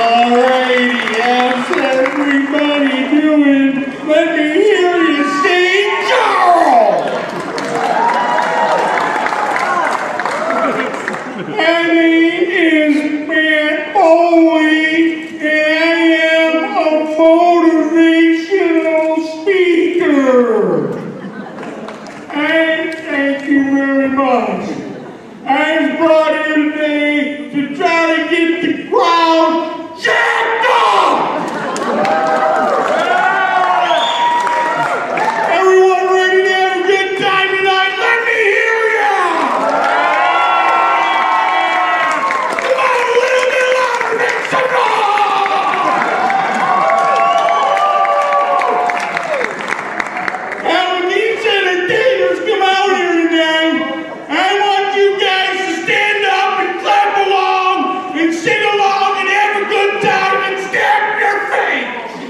Alrighty, how's everybody doing? Let me hear you say Charles! My name is Matt Foley, and I am a motivational speaker. And thank you very much. I was brought here today to try to get the crowd jacked up! Everyone ready to have a good time tonight? Let me hear ya! Come on, a little bit louder, make some noise! And when these entertainers come out here tonight, I want you guys to stand up and clap along and sing along and have a good time and stamp your face.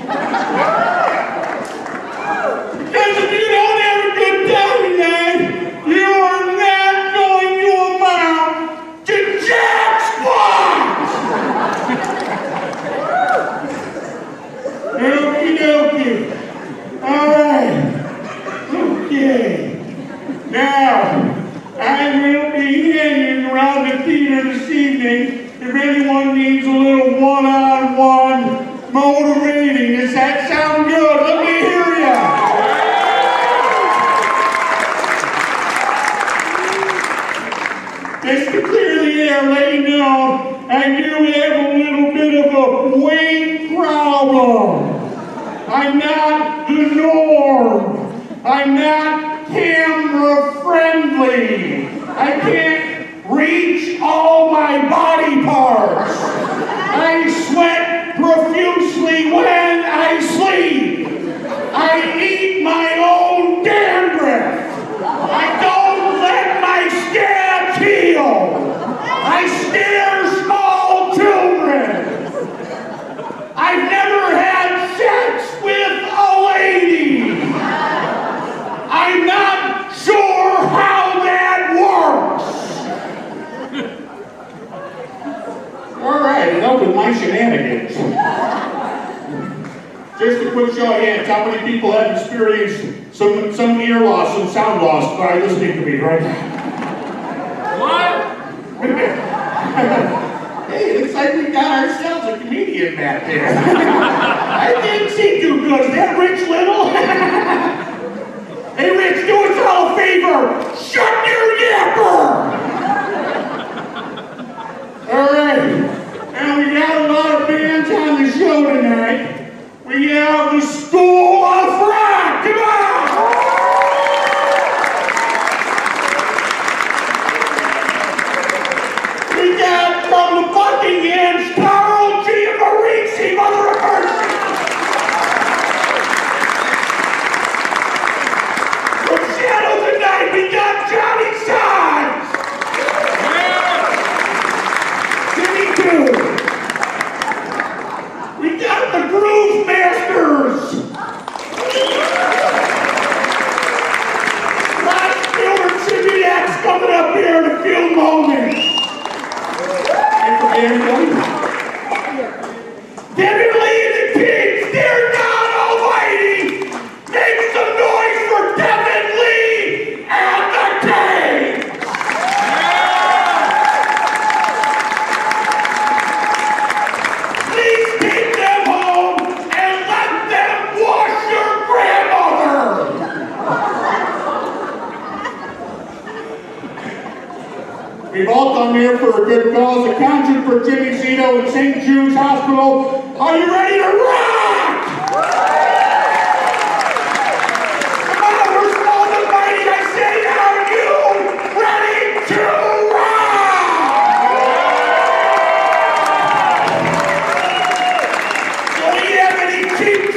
Because if you don't have a good time tonight, you are not going to amount to jack squat. Okie dokie. All right. Okay. Now, I will be hanging around the theater this evening if anyone needs a little one-on-one motivating. Does that sound good? Let me hear ya! Just to clear the air, let you know, I do have a little bit of a weight problem. I'm not the norm. I'm not camera-friendly. I can't reach all my body parts. I sweat profusely when I sleep. I eat my own dandruff. I don't let my scabs heal. I scare small children. I've never had sex with a lady. I'm not sure how that works. All right, enough with my shenanigans. Just a quick show of hands. How many people have experienced some ear loss, some sound loss by listening to me right now? What? Hey, it looks like we got ourselves a comedian back there. I didn't see too good. Is that Rich Little? Hey, Rich, do us all a favor. Shut your yapper! All right. Now, we got a lot of bands on the show tonight. We have the School of Rock. Come on! We got from the Buckinghams, Carl Giammarese, Mother of Mercy. From Shadow tonight, we got Johnny Signs. Jimmy Two. We got the Groove Masters. Rod Stewart and Chibiacs coming up here in a few moments. And from everybody. Devin Lee and the Kids, they're not almighty. Make some noise for Devin Lee and the Kids. Please take them home and let them wash your grandmother. We've all come here for a good cause, a concert for Jimmy Zito and St. Jude's Hospital. Are you ready to rock? Come on, we're small and mighty. I say, are you ready to rock? Do we have any cheap